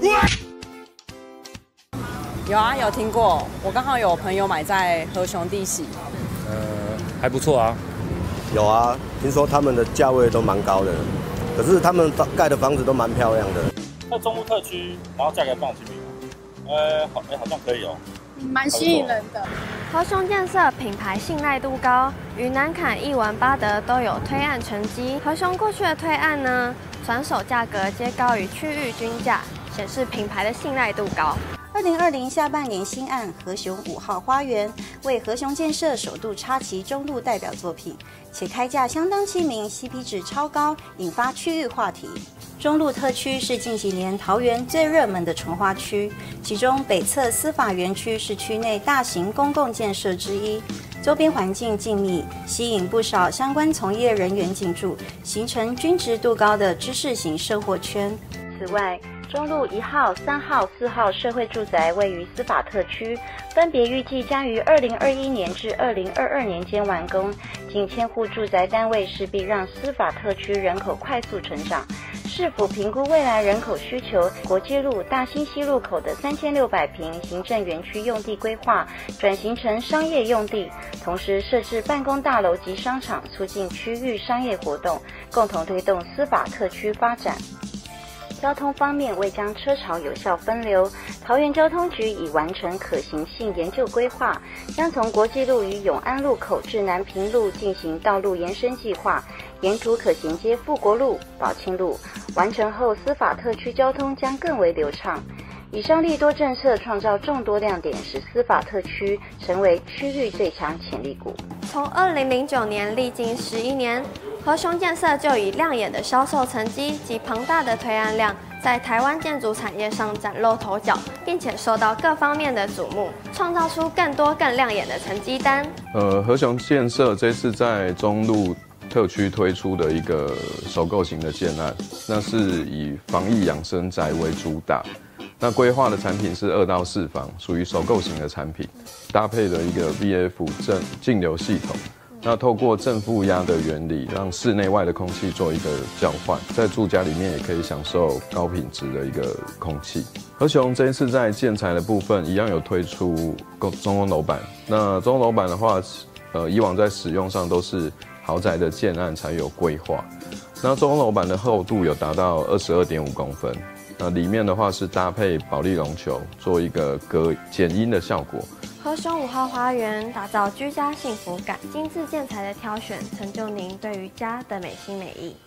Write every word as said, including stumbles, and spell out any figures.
有啊，有听过。我刚好有朋友买在和雄地喜。 呃，还不错啊。 有啊，听说他们的价位都蛮高的，可是他们盖的房子都蛮漂亮的。 在中路特区，然后价格放亲民。呃，好，哎，好像可以哦。 蛮吸引人的。 和雄建设品牌信赖度高，与南崁、艺文、八德都有推案成绩。和雄过去的推案呢，转手价格皆高于区域均价，显示品牌的信赖度高。 二零二零下半年新案和雄五号花园为和雄建设首度插旗中路代表作品，且开价相当亲民 ，C P 值超高，引发区域话题。中路特区是近几年桃园最热门的重划区，其中北侧司法园区是区内大型公共建设之一，周边环境静谧，吸引不少相关从业人员进驻，形成均值度高的知识型生活圈。此外，中路一号、三号、四号社会住宅位于司法特区，分别预计将于二零二一年至二零二二年间完工。近千户住宅单位势必让司法特区人口快速成长。市府评估未来人口需求，国际路、大兴西路口的三千六百平行政园区用地规划转型成商业用地，同时设置办公大楼及商场，促进区域商业活动，共同推动司法特区发展。交通方面，为将车潮有效分流，桃园交通局已完成可行性研究规划，将从国际路与永安路口至南平路进行道路延伸计划，沿途可衔接富国路、宝庆路。完成后，司法特区交通将更为流畅。以上利多政策创造众多亮点，使司法特区成为区域最强潜力股。 从二零零九年历经十一年，和雄建设就以亮眼的销售成绩及庞大的推案量，在台湾建筑产业上崭露头角，并且受到各方面的瞩目，创造出更多更亮眼的成绩单。 呃，和雄建设这次在中路特区推出的一个首购型的建案，那是以防疫养生宅为主打。那规划的产品是二到四房，属于首购型的产品，搭配了一个 V F 正净流系统。那透过正负压的原理，让室内外的空气做一个交换，在住家里面也可以享受高品质的一个空气。和雄这一次在建材的部分，一样有推出中空楼板。那中空楼板的话，呃，以往在使用上都是豪宅的建案才有规划。那中空楼板的厚度有达到二十二点五公分。那里面的话是搭配保丽龙球，做一个隔减音的效果。 和雄五号花园打造居家幸福感，精致建材的挑选，成就您对于家的美心美意。